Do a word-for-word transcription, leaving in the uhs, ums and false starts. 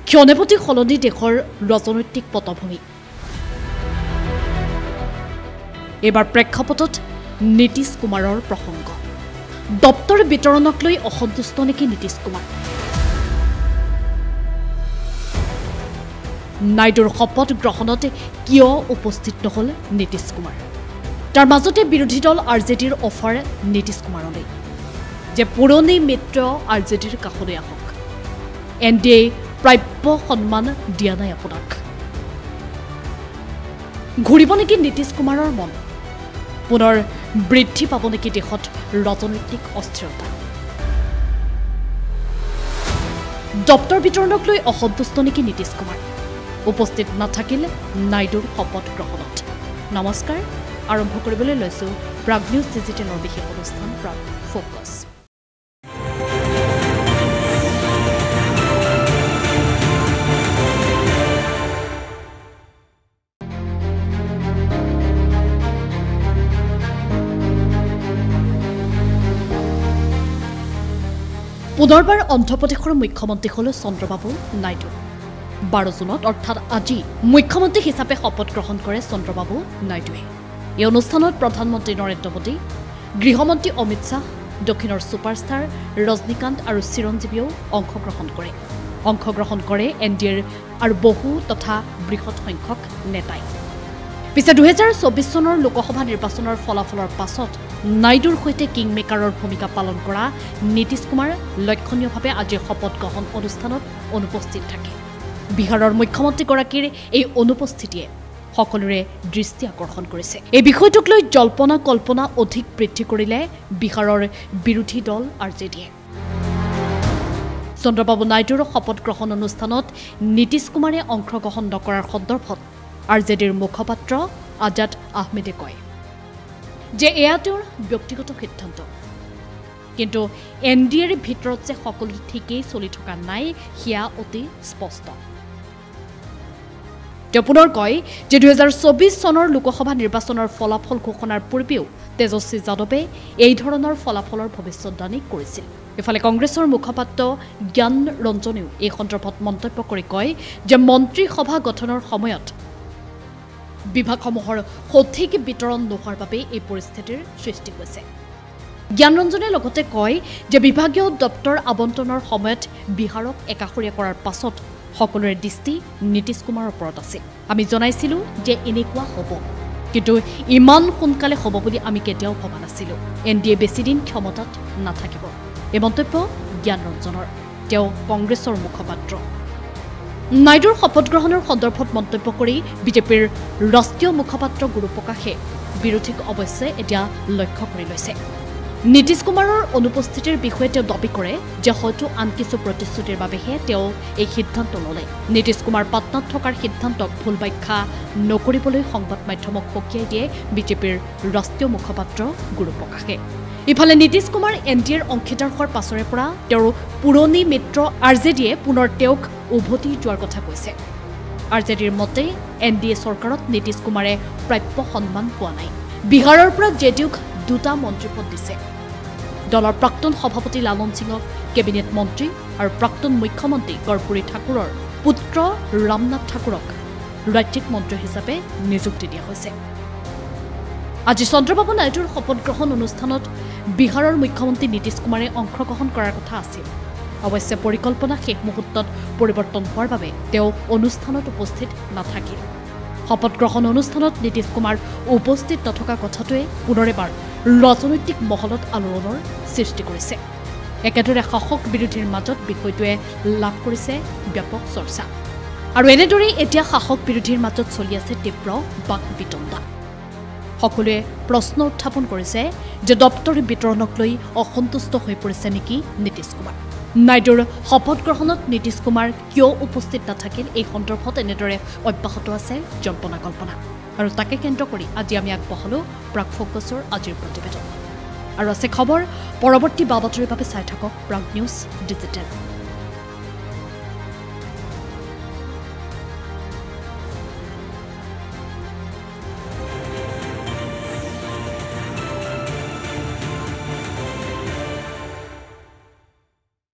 ক্ষণেপতি সলনি দেশৰ ৰাজনৈতিক পটভূমি এবাৰ প্ৰেক্ষাপটত নীতিশ কুমাৰৰ প্ৰসংগ দপ্তৰ বিতৰণক লৈ অসন্তুষ্ট নেকি নীতিশ কুমাৰ নাইডুৰ শপত গ্ৰহণত কিয় উপস্থিত নহল নীতিশ কুমাৰ তাৰ মাজতে বিৰোধী দল আৰজেডিৰ অফাৰ নীতিশ কুমাৰলৈ যে পুৰণি মিত্ৰ আৰজেডিৰ কাষলৈ আহক এন ডি এ প্ৰাপ্য সন্মান দিয়া নাই আপোনাক ঘূৰিব নেকি নীতিশ কুমাৰৰ মন পুনৰ বৃদ্ধি পাব নেকি দেশত ৰাজনৈতিক অস্থিৰতা দপ্তৰ বিতৰণক লৈ অসন্তুষ্ট নেকি নীতিশ কুমাৰ উপস্থিত নাথাকিল নাইডুৰ শপত গ্ৰহণত নমস্কাৰ আৰম্ভ কৰিবলৈ লৈছো প্ৰাগ নিউজ ডিজিটেলৰ বিশেষ অনুষ্ঠান প্ৰাগ ফোকাছ পুনৰবাৰ অন্ধ্ৰপ্ৰদেশৰ মুখ্যমন্ত্ৰী হল চন্দ্ৰবাবু নাইডু বাৰ জুনত অৰ্থাৎ আজি মুখ্যমন্ত্ৰী হিচাপে শপত গ্ৰহণ কৰে চন্দ্ৰবাবু নাইডুৱে এই অনুষ্ঠানত প্ৰধানমন্ত্ৰী নৰেন্দ্ৰ মোদী গৃহমন্ত্ৰী অমিত শ্বাহ দক্ষিণৰ ছুপাৰষ্টাৰ ৰজনীকান্ত আৰু চিৰঞ্জীৱীয়েও অংশগ্ৰহণ কৰে অংশগ্ৰহণ কৰে এন ডি এৰ আৰু বহু তথা বৃহৎ সংখ্যক নেতাই পিছে দুহেজাৰ চৌবিশ চনৰ লোকসভা নিৰ্বাচনৰ ফলাফলৰ পাছত নাইডুৰ সৈতে কিংমেকাৰৰ ভূমিকা পালন কৰা নীতিশ কুমাৰ লক্ষণীয়ভাৱে আজিৰ শপত গ্ৰহণ অনুষ্ঠানত অনুপস্থিত থাকে বিহাৰৰ মুখ্যমন্ত্ৰীগৰাকীৰ এই অনুপস্থিতিয়ে সকলোৰে দৃষ্টি আকৰ্ষণ কৰিছে এই বিষয়টোক লৈ জল্পনা কল্পনা অধিক বৃদ্ধি কৰিলে বিহাৰৰ বিৰোধী দল আৰজেডিয়ে চন্দ্ৰবাবু নাইডুৰ শপত গ্ৰহণ অনুষ্ঠানত নীতিশ কুমাৰে অংশগ্ৰহণ নকৰাৰ সন্দৰ্ভত আৰজেডিৰ মুখপাত্ৰ আজাদ আহমেদে কয় যে এয়া তেওঁৰ ব্যক্তিগত সিদ্ধান্ত কিন্তু এন ডি এৰ ভিতৰত যে সকলো ঠিকেই চলি থকা নাই সেয়া অতি স্পষ্ট তেওঁ পুনৰ কয় যে দুহেজাৰ চৌবিশ চনৰ লোকসভা নিৰ্বাচনৰ ফলাফল ঘোষণাৰ পূৰ্বেও তেজস্বী যাদৱে এই ধৰণৰ ফলাফলৰ ভৱিষ্যৎবাণী কৰিছিল ইফালে কংগ্ৰেছৰ মুখপাত্ৰ জ্ঞান ৰঞ্জনেও এই সন্দৰ্ভত মন্তব্য কৰি কয় যে মন্ত্ৰীসভা গঠনৰ সময়ত বিভাগসমূহৰ সঠিক বিতৰণ নোহোৱাৰ বাবে এই পৰিস্থিতিৰ সৃষ্টি হৈছে জ্ঞান ৰঞ্জনে লগতে কয় যে বিভাগীয় দপ্তৰ আবণ্টনৰ সময়ত বিহাৰক একাষৰীয়া কৰাৰ পাছত সকলোৰে দৃষ্টি নীতিশ কুমাৰৰ ওপৰত আছে আমি জনাইছিলোঁ যে এনেকুৱা হ'ব কিন্তু ইমান সোনকালে হ'ব বুলি আমি কেতিয়াও ভবা নাছিলোঁ এন ডি এ বেছিদিন ক্ষমতাত নাথাকিব এই মন্তব্য জ্ঞান ৰঞ্জনৰ তেওঁ কংগ্ৰেছৰ মুখপাত্ৰ নাইডুৰ শপত গ্ৰহণৰ সন্দৰ্ভত মন্তব্য কৰি বিজেপিৰ ৰাষ্ট্ৰীয় মুখপাত্ৰ গুৰুপ্ৰকাশে বিৰোধীক অৱশ্যে এতিয়া লক্ষ্য কৰি লৈছে নীতিশ কুমাৰৰ অনুপস্থিতিৰ বিষয়ে তেওঁ দাবী কৰে যে হয়তো আন কিছু প্ৰতিশ্ৰুতিৰ বাবেহে তেওঁ এই সিদ্ধান্ত ল'লে নীতিশ কুমাৰ পাটনাত থকাৰ সিদ্ধান্তক ভুল ব্যাখ্যা নকৰিবলৈ সংবাদ মাধ্যমক সকীয়াই দিয়ে বিজেপিৰ ৰাষ্ট্ৰীয় মুখপাত্ৰ গুৰুপ্ৰকাশে ইফালে নীতিশ কুমাৰ এন ডি এৰ অংশীদাৰ হোৱাৰ পাছৰে পৰা তেওঁৰ পুৰণি মিত্ৰ আৰজেডিয়ে পুনৰ তেওঁক উভতি যোৱাৰ কথা কৈছে আৰজেডিৰ মতে এন ডি এ চৰকাৰত নীতিশ কুমাৰে প্ৰাপ্য সন্মান পোৱা নাই বিহাৰৰ পৰা জেডিউক দুটা মন্ত্ৰীপদ দিছে দলৰ প্ৰাক্তন সভাপতি লালন সিঙক কেবিনেট মন্ত্ৰী আৰু প্ৰাক্তন মুখ্যমন্ত্ৰী কৰ্পূৰী ঠাকুৰৰ পুত্ৰ ৰামনাথ ঠাকুৰক ৰাজ্যিক মন্ত্ৰী হিচাপে নিযুক্তি দিয়া হৈছে আজি চন্দ্ৰবাবু নাইডুৰ শপত গ্ৰহণ অনুষ্ঠানত বিহাৰৰ মুখ্যমন্ত্ৰী নীতিশ কুমাৰে অংশগ্ৰহণ কৰাৰ কথা আছিল অৱশ্যে পৰিকল্পনা শেষ মুহূৰ্তত পৰিৱৰ্তন হোৱাৰ বাবে তেওঁ অনুষ্ঠানত উপস্থিত নাথাকিল শপত গ্ৰহণ অনুষ্ঠানত নীতিশ কুমাৰ উপস্থিত নথকা কথাটোৱে পুনৰ এবাৰ ৰাজনৈতিক মহলত আলোড়নৰ সৃষ্টি কৰিছে একেদৰে শাসক বিৰোধীৰ মাজত বিষয়টোৱে লাভ কৰিছে ব্যাপক চৰ্চা আৰু এনেদৰে এতিয়া শাসক বিৰোধীৰ মাজত চলি আছে তীব্ৰ বাক বিতণ্ডা সকলোৱে প্ৰশ্ন উত্থাপন কৰিছে যে দপ্তৰ বিতৰণক লৈ অসন্তুষ্ট হৈ পৰিছে নেকি নীতিশ কুমাৰ নাইডুৰ শপত গ্ৰহণত নীতিশ কুমাৰ কিয় উপস্থিত নাথাকিল এই সন্দৰ্ভত এনেদৰে অব্যাহত আছে জল্পনা কল্পনা আৰু তাকে কেন্দ্ৰ কৰি আজি আমি আগবঢ়ালোঁ প্ৰাগ ফোকাছৰ আজিৰ প্ৰতিবেদন আৰু আছে খবৰ পৰৱৰ্তী বাতৰিৰ বাবে চাই থাকক প্ৰাগ নিউজ ডিজিটেল।